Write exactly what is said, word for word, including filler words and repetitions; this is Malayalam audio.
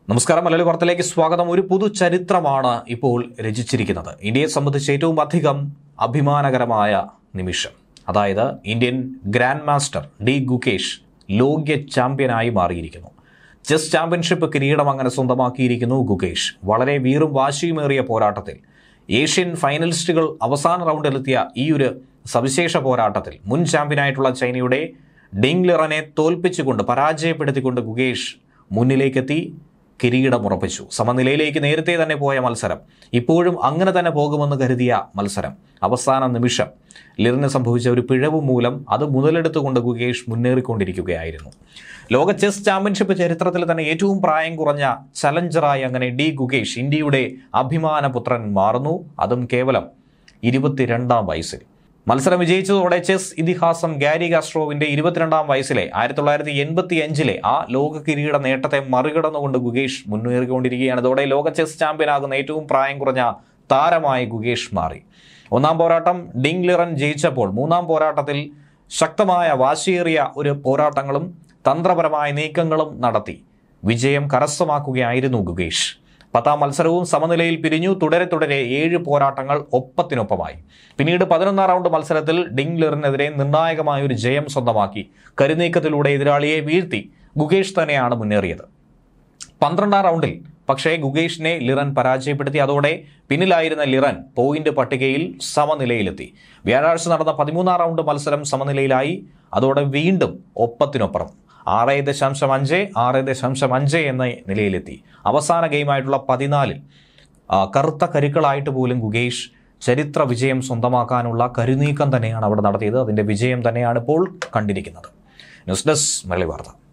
നമസ്കാരം. മലയാളി വാർത്തയിലേക്ക് സ്വാഗതം. ഒരു പുതു ചരിത്രമാണ് ഇപ്പോൾ രചിച്ചിരിക്കുന്നത്. ഇന്ത്യയെ സംബന്ധിച്ച് ഏറ്റവും അധികം അഭിമാനകരമായ നിമിഷം. അതായത് Indian grand master D Gukesh ലോക ചാമ്പ്യനായി മാറിയിരിക്കുന്നു. ചെസ് ചാമ്പ്യൻഷിപ്പ് കിരീടം അങ്ങനെ സ്വന്തമാക്കിയിരിക്കുന്നു ഗുകേഷ്. വളരെ വീറും വാശിയുമേറിയ പോരാട്ടത്തിൽ ഏഷ്യൻ ഫൈനലിസ്റ്റുകൾ അവസാന റൗണ്ടിലെത്തിയ ഈ ഒരു സവിശേഷ പോരാട്ടത്തിൽ മുൻ ചാമ്പ്യനായിട്ടുള്ള ചൈനയുടെ ഡിങ് ലിറനെ തോൽപ്പിച്ചുകൊണ്ട് പരാജയപ്പെടുത്തിക്കൊണ്ട് ഗുകേഷ് മുന്നിലേക്കെത്തി കിരീടമുറപ്പിച്ചു. സമനിലയിലേക്ക് നേരത്തെ തന്നെ പോയ മത്സരം ഇപ്പോഴും അങ്ങനെ തന്നെ പോകുമെന്ന് കരുതിയ മത്സരം അവസാന നിമിഷം ലിറിന് സംഭവിച്ച ഒരു പിഴവ് മൂലം അത് മുതലെടുത്തുകൊണ്ട് ഗുകേഷ് മുന്നേറിക്കൊണ്ടിരിക്കുകയായിരുന്നു. ലോക ചെസ് ചാമ്പ്യൻഷിപ്പ് ചരിത്രത്തിൽ തന്നെ ഏറ്റവും പ്രായം കുറഞ്ഞ ചലഞ്ചറായി അങ്ങനെ ഡി ഗുകേഷ് ഇന്ത്യയുടെ അഭിമാനപുത്രൻ മാറുന്നു. അതും കേവലം ഇരുപത്തിരണ്ടാം വയസ്സിൽ. മത്സരം വിജയിച്ചതോടെ ചെസ് ഇതിഹാസം ഗാരി കാസ്ട്രോവിന്റെ ഇരുപത്തിരണ്ടാം വയസ്സിലെ ആയിരത്തി തൊള്ളായിരത്തി എൺപത്തി അഞ്ചിലെ ആ ലോക കിരീട നേട്ടത്തെ മറികടന്നുകൊണ്ട് ഗുകേഷ് മുന്നേറിക്കൊണ്ടിരിക്കുകയാണ്. ഇതോടെ ലോക ചെസ് ചാമ്പ്യനാകുന്ന ഏറ്റവും പ്രായം കുറഞ്ഞ താരമായി ഗുകേഷ് മാറി. ഒന്നാം പോരാട്ടം ഡിങ് ലിറൻ ജയിച്ചപ്പോൾ മൂന്നാം പോരാട്ടത്തിൽ ശക്തമായ വാശിയേറിയ ഒരു പോരാട്ടങ്ങളും തന്ത്രപരമായ നീക്കങ്ങളും നടത്തി വിജയം കരസ്ഥമാക്കുകയായിരുന്നു ഗുകേഷ്. പത്താം മത്സരവും സമനിലയിൽ പിരിഞ്ഞു. തുടരെ തുടരെ ഏഴ് പോരാട്ടങ്ങൾ ഒപ്പത്തിനൊപ്പമായി. പിന്നീട് പതിനൊന്നാം റൗണ്ട് മത്സരത്തിൽ ഡിങ് ലിറിനെതിരെ നിർണായകമായ ഒരു ജയം സ്വന്തമാക്കി കരുനീക്കത്തിലൂടെ എതിരാളിയെ വീഴ്ത്തി ഗുകേഷ് തന്നെയാണ് മുന്നേറിയത്. പന്ത്രണ്ടാം റൗണ്ടിൽ പക്ഷേ ഗുകേഷിനെ ലിറൻ പരാജയപ്പെടുത്തി. അതോടെ പിന്നിലായിരുന്ന ലിറൻ പോയിന്റ് പട്ടികയിൽ സമനിലയിലെത്തി. വ്യാഴാഴ്ച നടന്ന പതിമൂന്നാം റൗണ്ട് മത്സരം സമനിലയിലായി. അതോടെ വീണ്ടും ഒപ്പത്തിനൊപ്പം ആറ് ദശാംശം അഞ്ച് ആറ് ദശാംശം അഞ്ച് എന്ന നിലയിലെത്തി. അവസാന ഗെയിമായിട്ടുള്ള പതിനാലിൽ കറുത്ത കരുക്കളായിട്ട് പോലും ഗുകേഷ് ചരിത്ര വിജയം സ്വന്തമാക്കാനുള്ള കരുനീക്കം തന്നെയാണ് അവിടെ നടത്തിയത്. അതിൻ്റെ വിജയം തന്നെയാണ് ഇപ്പോൾ കണ്ടിരിക്കുന്നത്. ന്യൂസ് ഡെസ്ക് മലയാളി വാർത്ത.